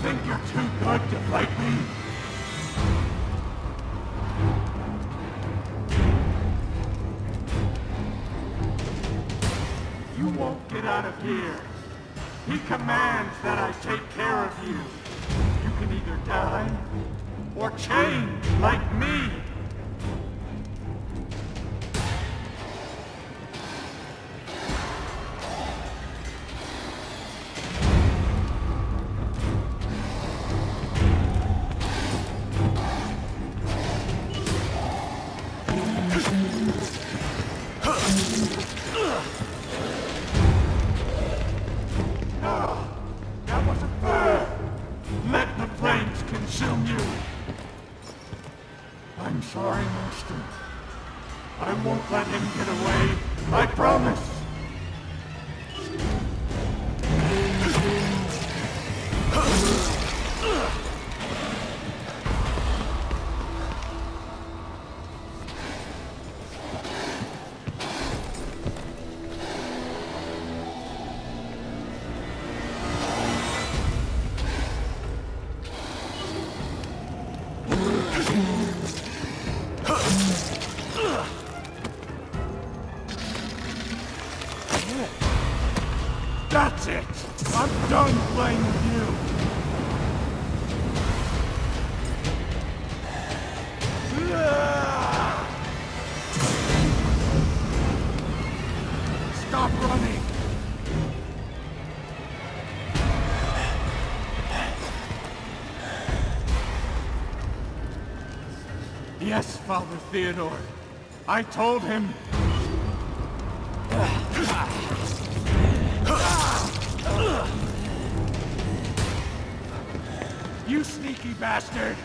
think you're too good to fight me? You won't get out of here. He commands that I take care of you. You can either die or change like me. That wasn't fair. Let the flames consume you. I'm sorry, Master. I won't let him get away. I promise. That's it! I'm done playing with you! Stop running! Yes, Father Theodore. I told him. You sneaky bastard!